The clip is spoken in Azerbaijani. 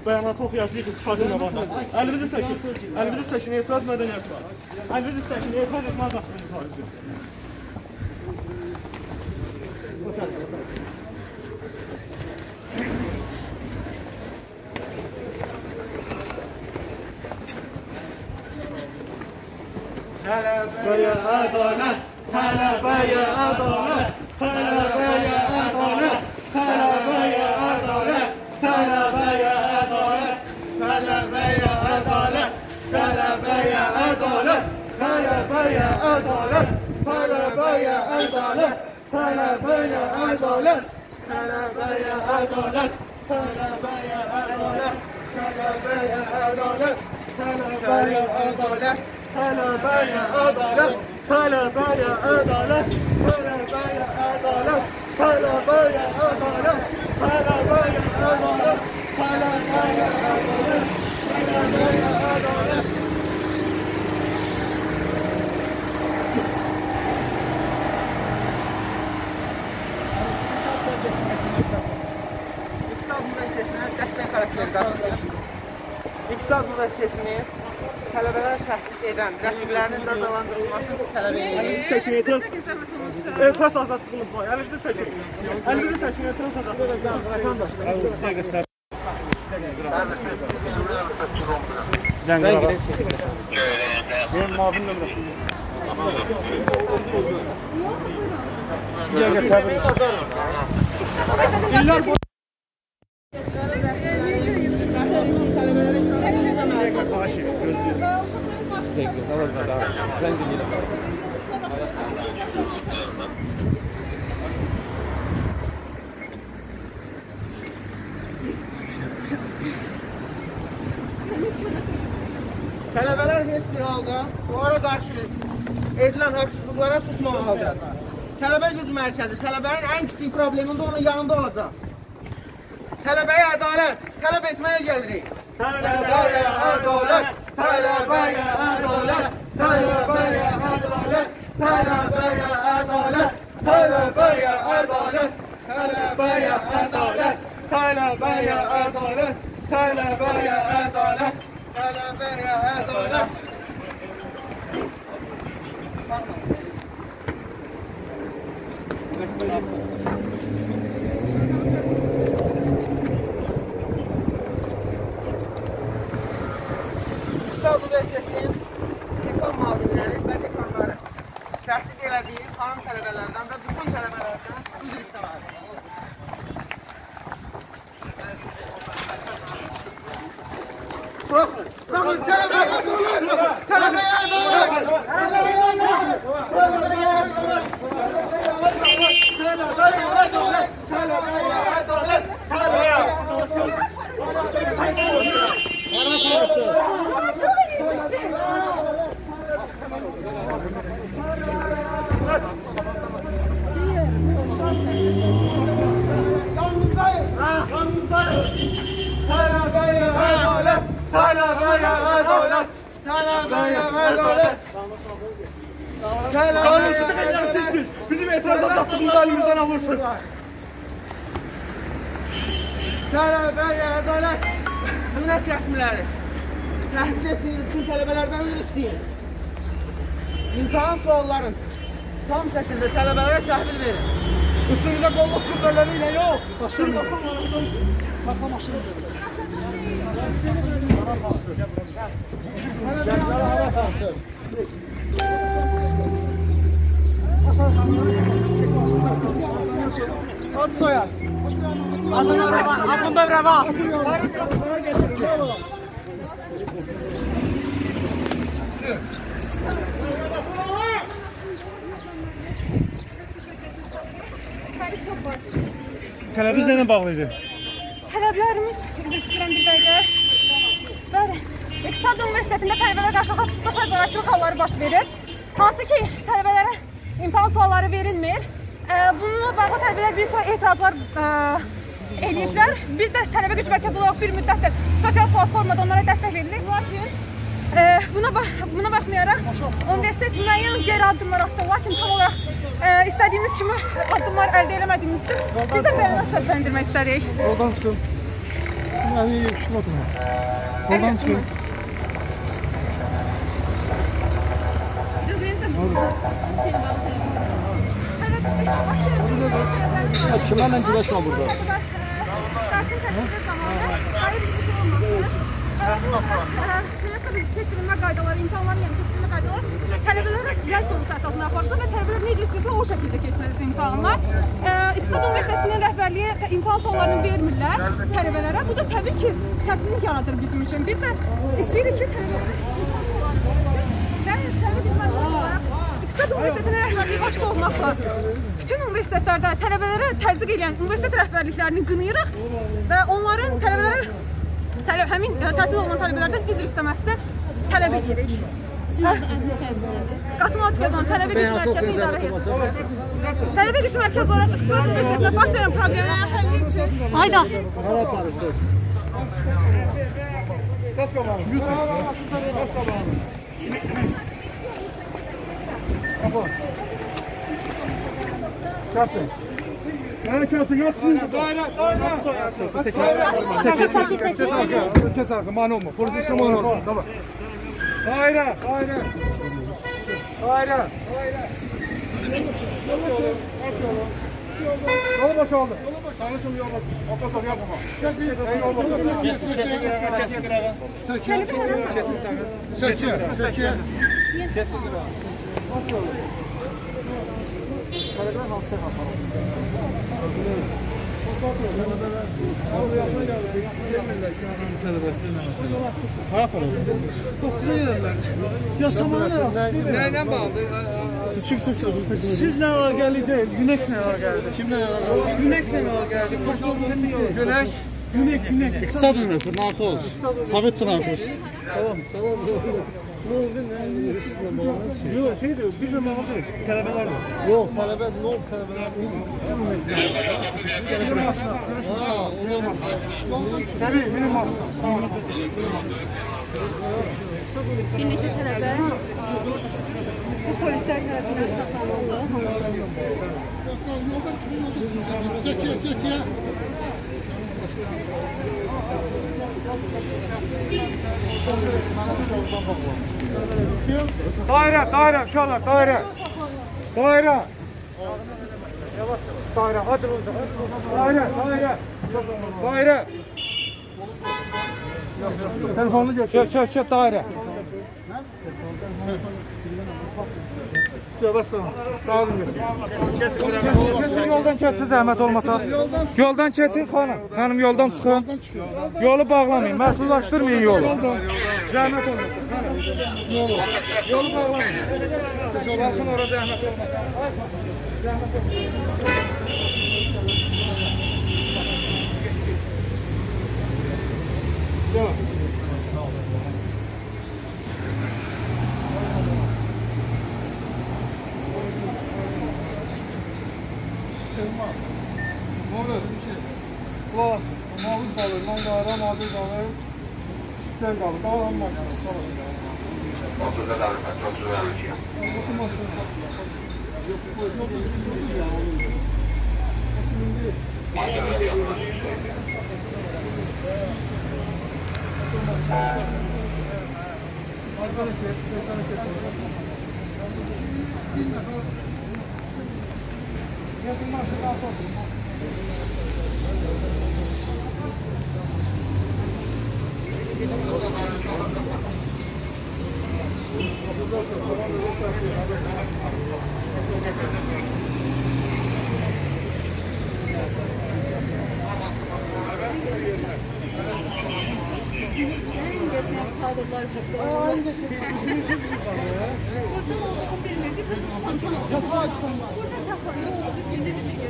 bəyanatı oxuyacağıq iqtisadın qabağında. Əlinizi çəkin. Əlinizi çəkin, etiraz mədəniyyəti var. Əlinizi çəkin, etiraz etməyə haqqınız var bizim. Tələbəyə ədalət, tələbəyə ədalət, tələbəyə ədalət, tələbəyə ədalət, tələbəyə ədalət, tələbəyə ədalət, tələbəyə ədalət, tələbəyə ədalət, tələbəyə ədalət, tələbəyə ədalət, tələbəyə ədalət, tələbəyə ədalət, tələbəyə ədalət, tələbəyə ədalət. Tələbəyə ədalət, tələbəyə ədalət, tələbəyə ədalət, tələbəyə ədalət, tələbəyə ədalət, tələbəyə ədalət, tələbəyə ədalət. İqtisad müəssisəsinə dəstək xarakteri daşıyır. İqtisad müəssisəsini tələbələr təhdid edən rəsmilərinin cəzalandırılmasını tələb edir. Əlinizi çəkin, etiraz azadlığımız var. Əlinizi çəkin. Əlinizi çəkin, etiraz azadlığımız var. Benim mavin nömrəsində. Bir dəqiqə səbir. İllər boyu. Tələbələr heç bir halda onlara qarşı edilən haqsızlıqlara susmamalıdır. Tələbə güc mərkəzi tələbənin ən kiçik problemində onun yanında olacaq. Tələbəyə ədalət tələb etməyə gəlirik. Tələbəyə ədalət, tələbəyə ədalət, tələbəyə ədalət, tələbəyə ədalət, tələbəyə ədalət, tələbəyə ədalət, tələbəyə ədalət, tələbəyə ədalət, tələbəyə ədalət. İqtisad müəssisəsinin dekan müavinləri və dekanları təhdid elədiyi xanım tələbələrdən və bütün tələbələrdən üzr istəməlidir. Bırakın, tələbəyə ədalət, tələbəyə ədalət, tələbəyə ədalət, tələbəyə ədalət, tələbəyə ədalət, tələbəyə ədalət, tələbəyə Qanunsuzluq edərsiniz, bizim etiraz azadlığımızı əlimizdən alırsınız. Tələbəyə ədalət, hünnət rəsmiləri təhdid etdiyiniz bütün tələbələrdən üzr istəyin. İmtahan sualların tam şəkildə tələbələrə təhvil verin. Üstünüzə qolluk qüvvələri ilə yox, başlarına saxlamasını verin. Ad soyad. Adında rəva. Tələbiniz nə ilə bağlıydı? Tələblərimiz, istəyirəm bir dəqiqə. Bəli, İqtisad Universitetində tələbələrə qarşı haqsızlıq və zorakılıq halları baş verir. Hansı ki, tələbələrə imtahan sualları verilmir. Bununla bağlı tələbələr bir sıra etirazlar ediblər. Biz də tələbə güc mərkəzi olaraq bir müddətdir sosial platformada onlara dəstək verilir. Lakin buna baxmayaraq universitet müəyyən geri addımlar atdı. Lakin tam olaraq istədiyimiz kimi addımlar əldə eləmədiyimiz üçün biz də bəyanat səsləndirmək istərik. Oradan çıxın. Yani yakışıklı oturma. Oradan çıkın. Kimlerle güreş var burada? Dersin təşkil zamanı hayır bir şey olmasın. Sınıf keçirilmə qaydaları, imtahanların yəni keçirilmə qaydaları tələbələrə rəy sorusu əsasında aparılır və tələbələr necə istəyirsə o şəkildə keçirilsin imtahanlar. İqtisad Universitetinin rəhbərliyi imtahan suallarını vermirlər tələbələrə. Bu da təbii ki, çətinlik yaradır bizim üçün. Biz də istəyirik ki, tələbələrə İqtisad Universitetinin rəhbərliyi başqa olmaqla bütün universitetlərdə tələbələrə təzyiq edən universitet rəhbərliklərini qınayırıq və onların tələbələrə həmin tətil olunan tələbələrdən üzr istəməsini tələb edirik. Qatılma Tükəzman Tələbə Gücü Mərkəzi İdarə Heyəti. Tələbə Gücü Mərkəzi olaraq İqtisad Universitetində baş verən problemlərin həlli üçün. Ayda. Hara aparırsınız? Qaz qabağını. Qaz qabağını. Kapı. Kapı. Evet, kapı yapsın. Daire. Seç arka, mani olma. Polis işlemi olmasın. Tamam. Daire. Yolu boşaldı. Tanışım yol boş. Otosol yapma. Nəylə bağlı? Siz kimsiniz? Sizlə əlaqəli deyil, Günəklə əlaqəlidir. Kimlə əlaqəli? Günəklə əlaqəlidir. Günək. İqtisad Üniversitesi, narxı olsun. Sovet çıxarxız. Tamam, salam. Ne oldu? Ne sizlə bağlı? Yox, şeydir, bizlə bağlı tələbələrdir. Yox, tələbə, ne oldu tələbələr? Səbi, benim maşına. Bir neçə tələbə bu polislər tərəfindən saxlanıldı. Daire, uşaqlar, daire. Daire, hadi olacaq. Daire. Telefonunu götür. Çök, daire. Kesin yoldan keçsin zəhmət olmasa. Yoldan keçin xanım. Xanım yoldan çıxın. Yolu bağlamayın, məhdudlaşdırmayın yolu. Zəhmət olmasın. Yolu bağlamayın. Baxın ora zəhmət olmasın. Zəhmət olmasın. Mavuz qalır, manqara, mavuz qalır. Sen qalır, qalan manqara. Oturda da oturda Burada